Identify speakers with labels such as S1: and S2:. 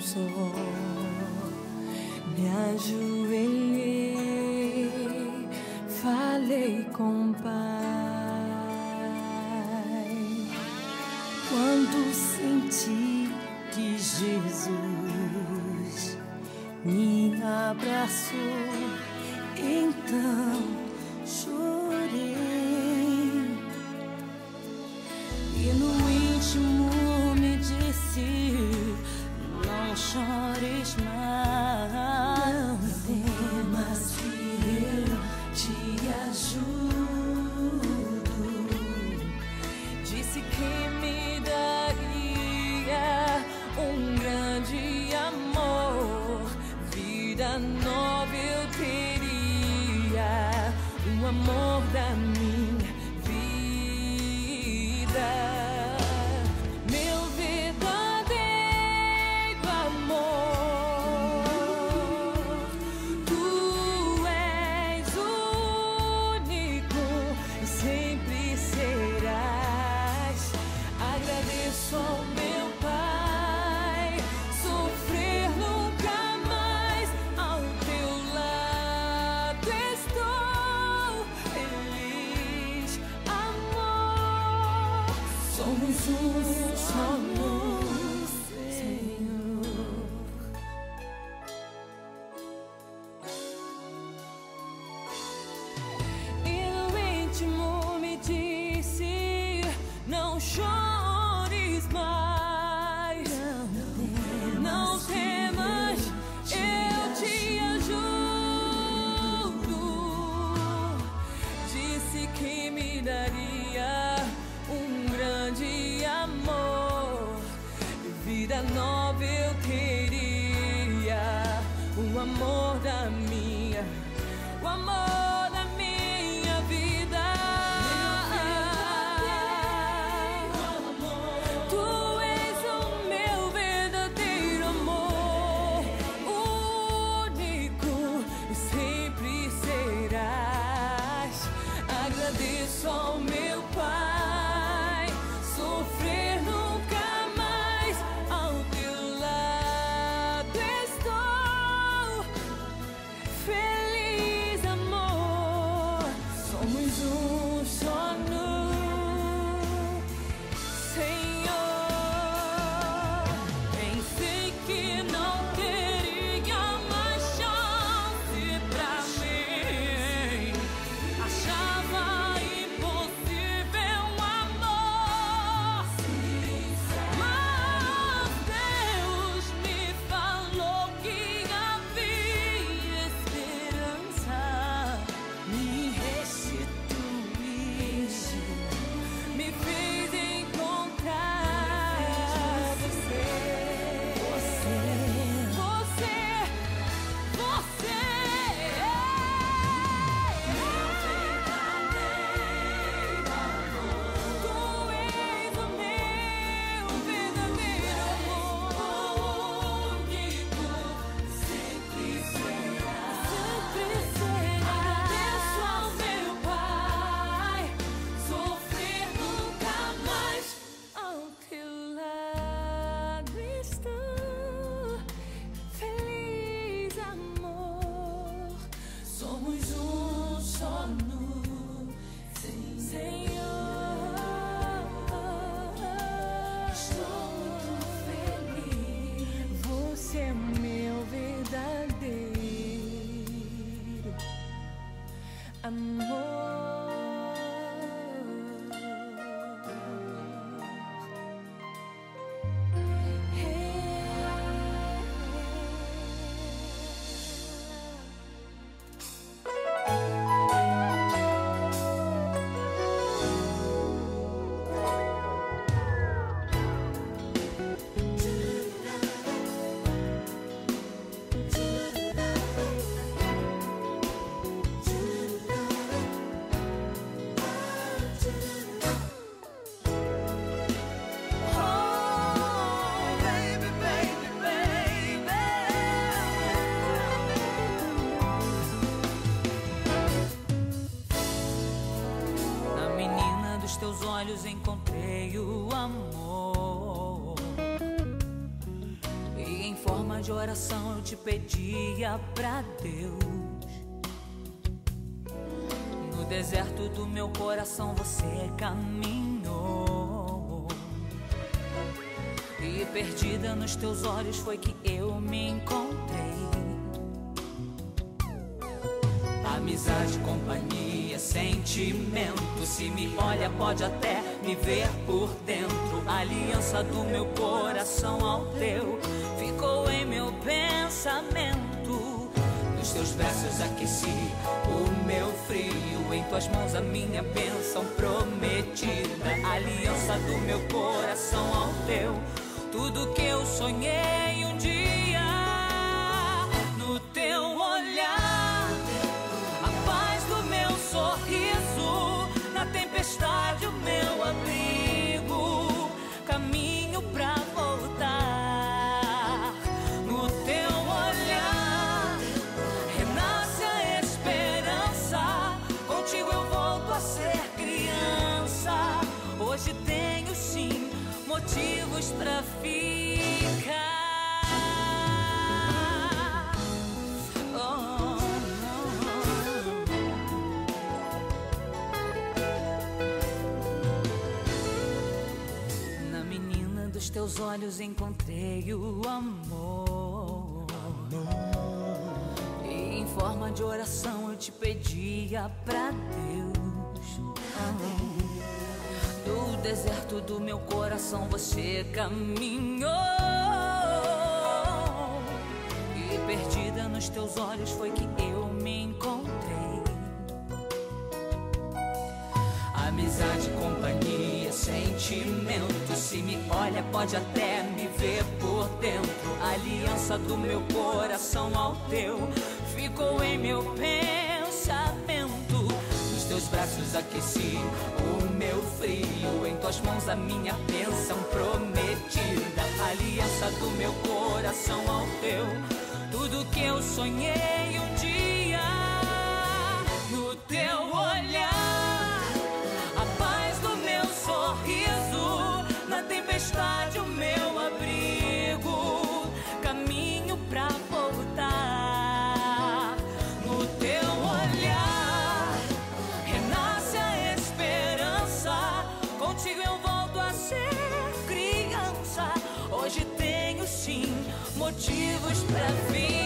S1: só me ajoelhei, falei com o Pai. Quando senti que Jesus me abraçou, então chorei. E no íntimo me disse: não chores mais, não temas que eu te ajudo. Disse que me daria um grande amor, vida nova eu teria, o amor da minha vida. Meu verdadeiro amor, tu és único e sempre serás. Agradeço ao meu Pai, sofrer nunca mais, ao teu lado estou feliz. Amor, somos um só no Senhor. E no íntimo me disse: não chores mais, não temas, eu te ajudo. Disse que me daria um grande amor, vida nova eu teria, o amor da minha, o amor da minha vida. Tu és o meu verdadeiro amor, único e sempre serás. Agradeço ao meu Pai, sofrer nunca mais, ao teu lado estou feliz. Amor, somos um só no Senhor. Pensei que não teria mais chance pra mim, achava impossível um amor, mas Deus me falou que havia esperança, me restituiu, me fez encontrar você. Meu verdadeiro amor, tu és o meu verdadeiro amor, único, sempre será, sempre será. Agradeço ao meu Pai, sofrer nunca mais, ao teu lado estou feliz. Amor, somos um só no Senhor. Estou muito feliz, você é meu verdadeiro amor.
S2: olhos encontrei o amor, e em forma de oração eu te pedia pra Deus. No deserto do meu coração você caminhou, e perdida nos teus olhos foi que eu me encontrei. Amizade, companhia, sentimento. Se me olha pode até me ver por dentro. A aliança do meu coração ao teu ficou em meu pensamento. Nos teus braços aqueci o meu frio, em tuas mãos a minha bênção prometida. A aliança do meu coração ao teu, tudo que eu sonhei um dia. No teu olhar, a paz do meu sorriso, na tempestade o meu abrigo, caminho pra voltar. No teu olhar renasce a esperança, contigo eu volto a ser criança. Hoje tenho sim motivos pra ficar. Dos teus olhos encontrei o amor, e em forma de oração eu te pedia pra Deus. No deserto do meu coração você caminhou, e perdida nos teus olhos foi que eu me encontrei. Amizade, companhia, sentimento. Se me olha pode até me ver por dentro. A aliança do meu coração ao teu ficou em meu pensamento. Nos teus braços aqueci o meu frio, em tuas mãos a minha bênção prometida. A aliança do meu coração ao teu, tudo que eu sonhei um dia. No teu olhar, a paz do meu sorriso, na tempestade o meu abrigo, caminho pra voltar. No teu olhar renasce a esperança, contigo eu volto a ser criança. Hoje tenho sim motivos pra vir.